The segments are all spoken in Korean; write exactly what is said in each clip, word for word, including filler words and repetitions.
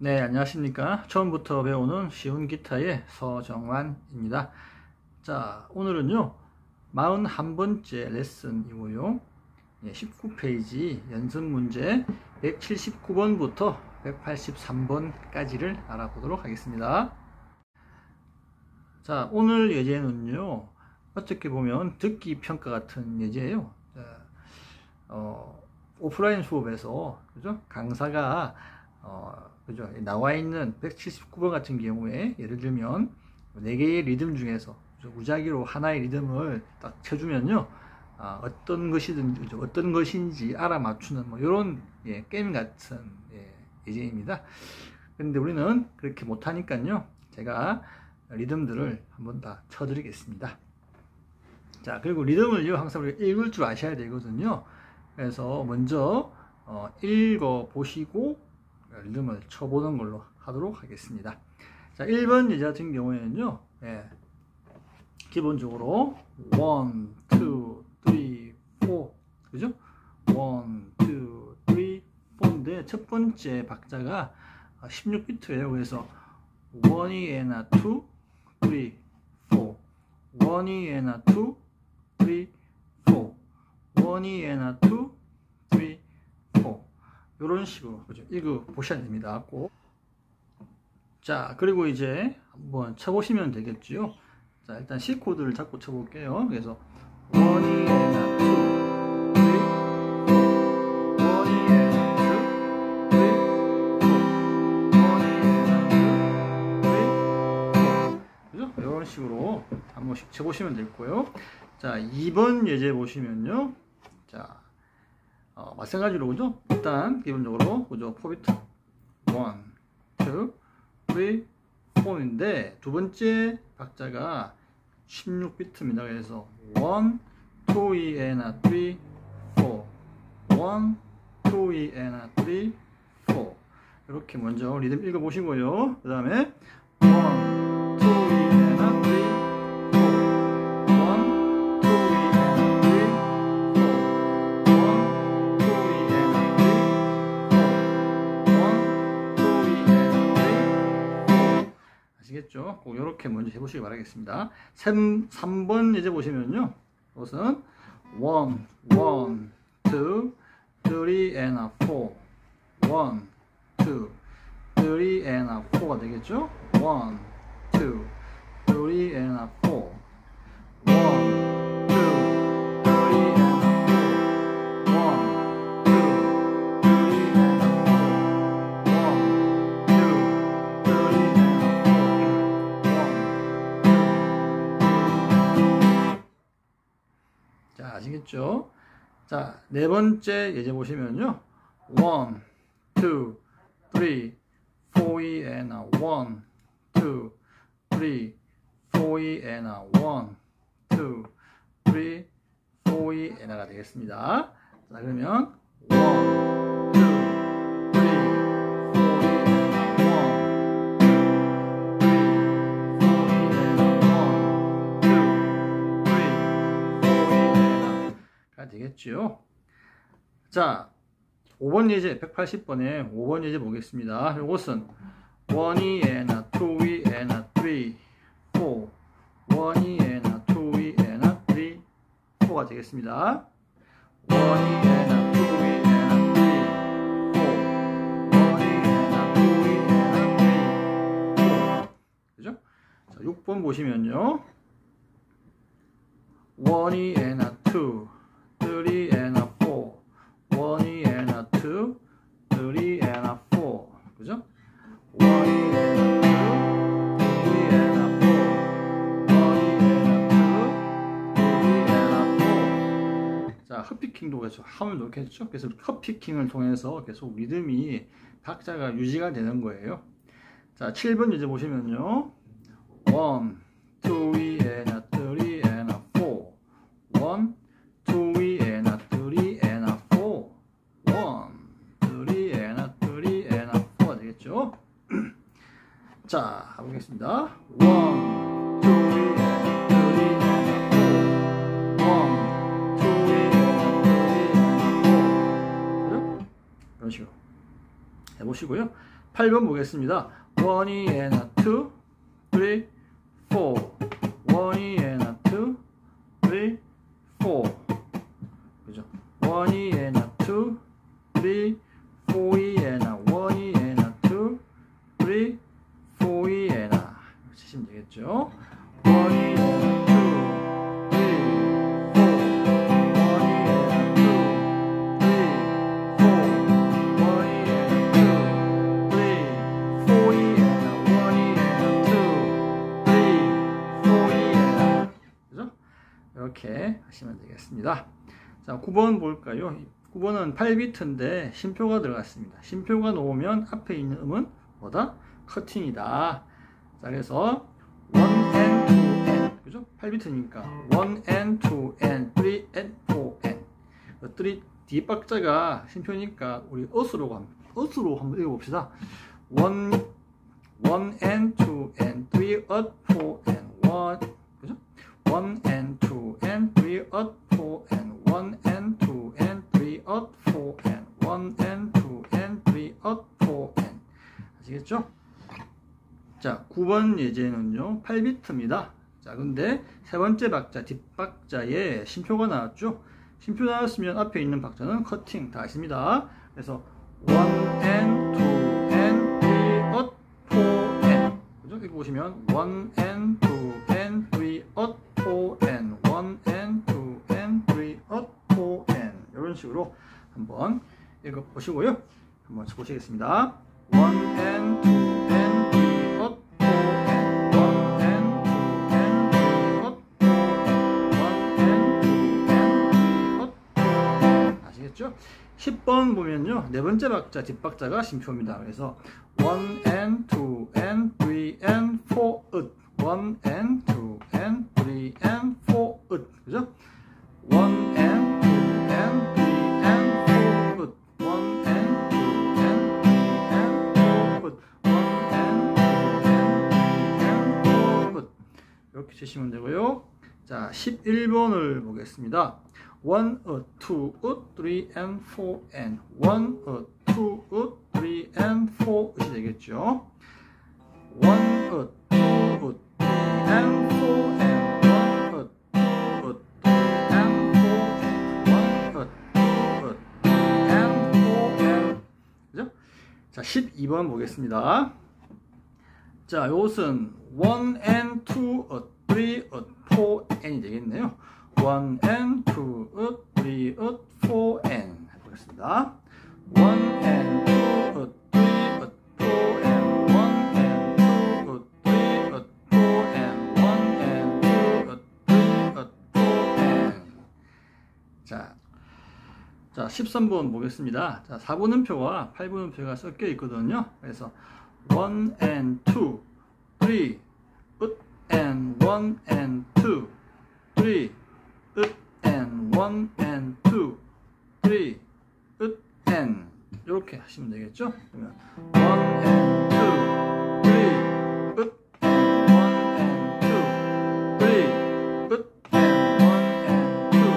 네, 안녕하십니까. 처음부터 배우는 쉬운 기타의 서정환입니다. 자, 오늘은요, 사십일 번째 레슨이고요. 십구 페이지 연습 문제 백칠십구 번부터 백팔십삼 번까지를 알아보도록 하겠습니다. 자, 오늘 예제는요, 어떻게 보면 듣기 평가 같은 예제예요. 자, 어, 오프라인 수업에서, 그죠? 강사가 어, 그죠? 나와 있는 백칠십구 번 같은 경우에 예를 들면 네 개의 리듬 중에서 그죠? 무작위로 하나의 리듬을 딱 쳐주면요, 아, 어떤 것이든 그죠? 어떤 것인지 알아맞추는 뭐 이런 예, 게임 같은 예, 예제입니다. 그런데 우리는 그렇게 못하니까요, 제가 리듬들을 한번 다 쳐드리겠습니다. 자, 그리고 리듬을요 항상 우리가 읽을 줄 아셔야 되거든요. 그래서 먼저 어, 읽어 보시고 리듬을 쳐보는 걸로 하도록 하겠습니다. 자, 일 번 예제 같은 경우에는요, 예, 기본적으로 원, 투, 쓰리, 포, 그죠? 원, 투, 쓰리, 포인데 첫 번째 박자가 십육 비트예요. 그래서 원이 에나 투, 쓰리, 포, 원이 에나 투, 쓰리, 포, 원이 에나 투, 쓰리, 포. 이런 식으로 그죠? 읽어 보셔야 됩니다. 꼭. 자, 그리고 이제 한번 쳐보시면 되겠죠. 자, 일단 C 코드를 잡고 쳐볼게요. 그래서 원이 에나 투, 쓰리, 포, 원이 에나 투, 쓰리, 포, 원이 에나 투, 쓰리, 포. 그죠? 이런 식으로 한 번씩 쳐보시면 되고요. 자, 이 번 예제 보시면요. 자, 어, 마찬가지로 그죠? 일단 기본적으로 그죠? 사 비트 원, 투, 쓰리, 포인데 두 번째 박자가 십육 비트입니다. 그래서 원, 투, 에나 쓰리, 포, 원, 투, 에나 쓰리, 포. 이렇게 먼저 리듬 읽어 보시고요. 그 다음에 원, 투, 에나 쓰리, 아시겠죠? 꼭 이렇게 먼저 해보시기 바라겠습니다. 삼 번 예제 보시면요, 우선 원, 원, 투, 쓰리, and four, 원, 투, 쓰리, and four가 되겠죠? 원, 투, 쓰리, and four, 원, 자, 아시겠죠? 자, 네 번째 예제 보시면요, 원, 투, 쓰리, 포, and 원, 투, 쓰리, 포, and 원, 투, 쓰리, 포, and가 되겠습니다. 자, 그러면 원, 투, 쓰리, 되겠죠. 자, 오 번 예제 백팔십 번에 오 번 예제 보겠습니다. 이것은 원이 에나 투이 에나 쓰리, 포, 원이 에나 투이 에나 쓰리, 포가 되겠습니다. 원이 에나 투이 에나 쓰리, 포, 원이 에나 투이 에나 쓰리, 포. 그죠? 자, 육 번 보시면요, 원이 에나 투, 쓰리, and four, 원이 and two, 쓰리, and four, 그죠? 원이 and two, 쓰리, and four, 원이 and two, 쓰리, and four. 자, 헛피킹도 계속 하면 좋겠죠? 그래서 헛피킹을 통해서 계속 리듬이 박자가 유지가 되는 거예요. 자, 칠 번 예제 보시면요, 원, 투, and 쓰리, and four, 원, 투, and 쓰리, and four, 원, 쓰리, and 쓰리, and four가 되겠죠? 자, 가보겠습니다. 원, 투, and 쓰리, and four, 원, 투, and 쓰리, and four. 그죠? 이런 식으로 해보시고요. 팔 번 보겠습니다. 원이 and two, three, four. 원이 and two, three, four. 그죠? 원이 and two, three, four이 and 원이 and two, three, four이 and 치시면 되겠죠? 원이 and two, three, four. 원이 and two, three, four. 원이 and two, three, four이 and 원이 and two, three, four이 and 그죠? 이렇게 하시면 되겠습니다. 자, 구 번 볼까요? 구 번은 팔 비트인데 쉼표가 들어갔습니다. 쉼표가 놓으면 앞에 있는 음은 뭐다? 커팅이다. 자, 그래서 one and two and 그죠? 팔 비트니까 one and two and three and four and three 뒤 박자가 쉼표니까 우리 어스로 한번 어스로 한번 읽어봅시다. one one and two and three and four and one 그죠? one and two and three and four and one and two and three and four and one and two and three and four and 아시겠죠? 자, 구 번 예제는요 팔 비트입니다. 자, 근데 세 번째 박자 뒷박자에 쉼표가 나왔죠. 쉼표 나왔으면 앞에 있는 박자는 커팅 다 아십니다. 그래서 one and two and three and four and 그죠? 여기 보시면 one and two and three and four and one and two and three and four and 이런 식으로 한번 읽어 보시고요. 한번 보시겠습니다. one and two and three and four and one and two and three and four and one and two and three and four 아시겠죠? 십 번 보면요 네 번째 박자 뒷박자가 쉼표입니다. 그래서 one and two and three and four one and two and three and four 그죠? one and two and three and four one and two and three and four one and two and three and four 이렇게 치시면 되고요. 자, 십일 번을 보겠습니다. one, two, three and four and one, two, three and four 이 되겠죠. one, two, three and four and one, two, three and four and one, two, three and four and 그죠? 자, 십이 번 보겠습니다. 자, 이것은 one and two, three, four and이 되겠네요. one and two, three, four and 해보겠습니다. one and two, three, four and one and two, three, four and one and two, three, four and 자, 자 십삼 번 보겠습니다. 자, 사 분음표와 팔 분음표가 섞여 있거든요. 그래서 one and two, three, and one and two, three, and one and two, three, and 이렇게 하시면 되겠죠? 그러면 one and two, three, and one and two, three, and one and two,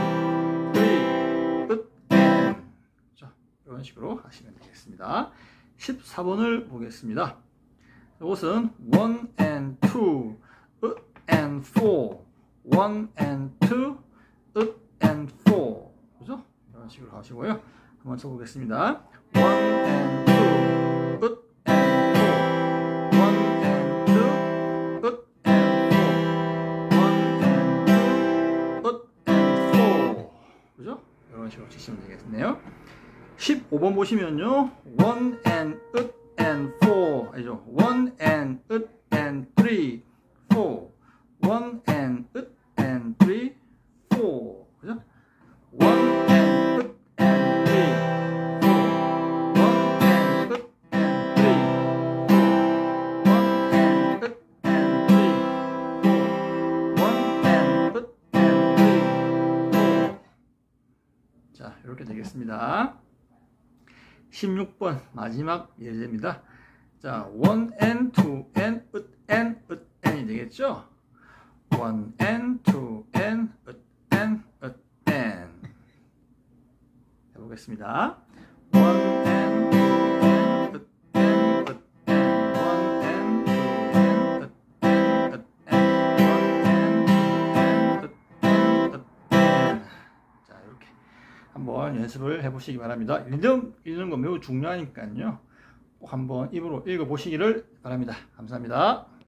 three, and 자, 이런 식으로 하시면 되겠습니다. 십사 번을 보겠습니다. 이것은 one and two, and four, one and two, and four 그죠? 이런 식으로 하시고요. 한번 쳐보겠습니다. one and two, and four, one and two, and four, one and two, and four 그죠? 이런 식으로 치시면 되겠네요. 십오 번 보시면요, one and and four 아니죠? one and and three, four, one and and three, four 그죠? one and and three, four, one and and three, four, one and and three, four, one and and three, four 자, 이렇게 되겠습니다. 십육 번 마지막 예제입니다. 자, one and two and and and이 되겠죠? one and two and and and 해보겠습니다. one and two and and 한번 연습을 해보시기 바랍니다. 리듬 읽는 거 매우 중요하니까요. 꼭 한번 입으로 읽어보시기를 바랍니다. 감사합니다.